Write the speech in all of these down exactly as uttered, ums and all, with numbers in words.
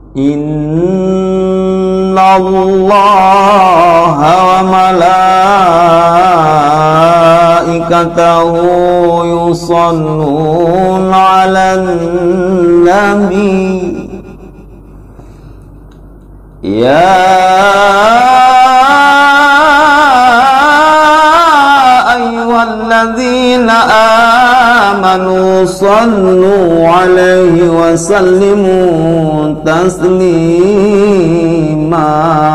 إن الله وملائكته يصلون على النبي يا أيها الذين آمنوا صلوا عليه وسلموا تسليما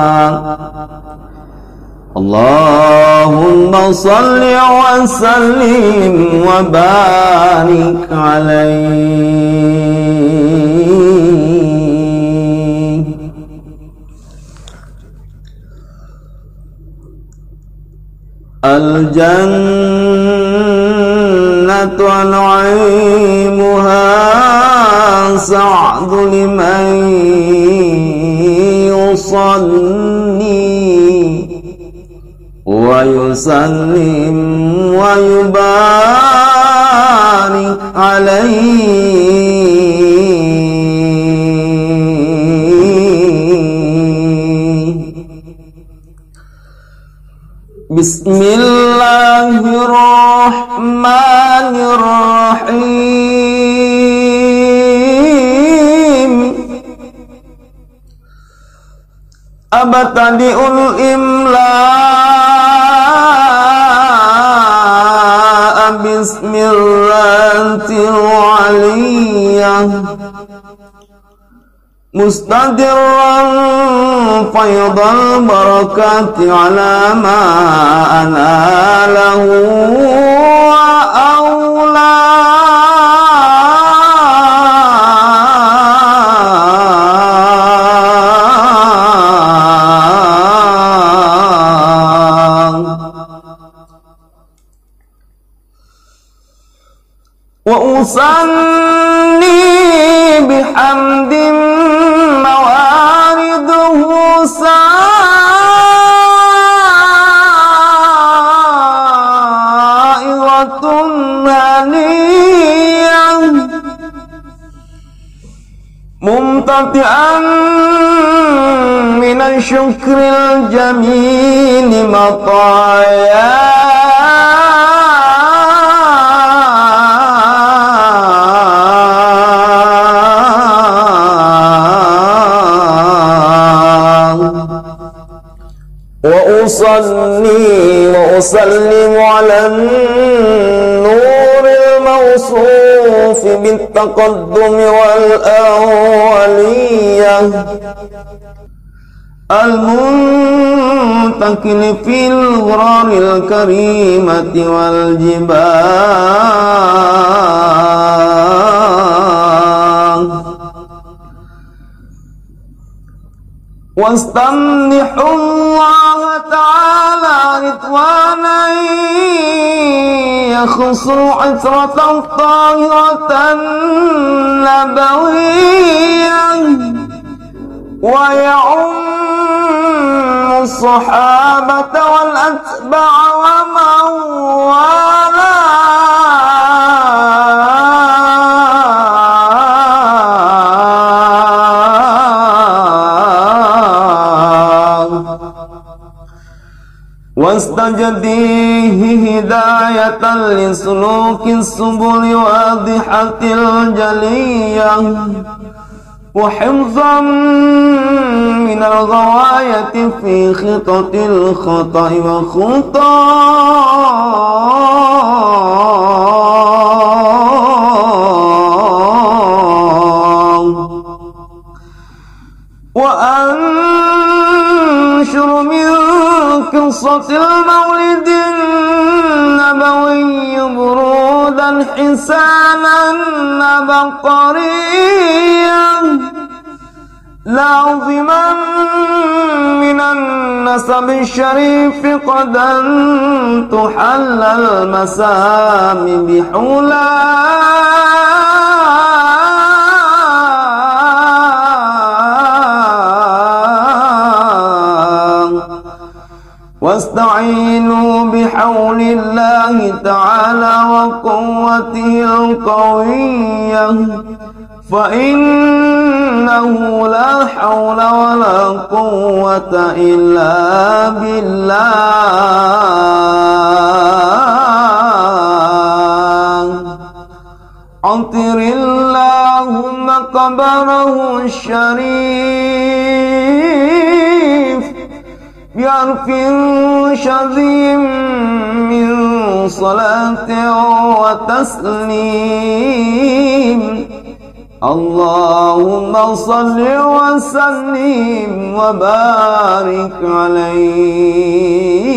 اللهم صل وسلم وبارك عليه. الجنة ونعيمها سعد لمن يصلي ويسلم ويبارك عليه. بسم الله الرحمن الرحيم. أبتدئ الإملاء بسم الذات العلية مستدرا فيض البركات على ما أناله وأولى وأصلي بحمد موارده سائغة هنية ممتطئا من الشكر الجميل مطايا وأصلي وأسلم على النور الموصوف بالتقدم والأولية المنتقل في الغرار الكريمة والجبال واستمنحوا الله تعالى رضوانا يخص عطرة طاهرة نبوية ويعم الصحابة والأتباع ومن واستجديه هداية لسلوك السبل واضحة الجلية وحفظا من الغواية في خطط الخطأ وخطا وأنشر من قصة المولد النبوي برودا حسانا بقريا لعظما من النسب الشريف قد تحل المسام بحلا واستعينوا بحول الله تعالى وقوته القوية فإنه لا حول ولا قوة إلا بالله. عطر اللهم قبره الشريف بحرف شديد من صلاة وتسليم. اللهم صل وسلم وبارك عليه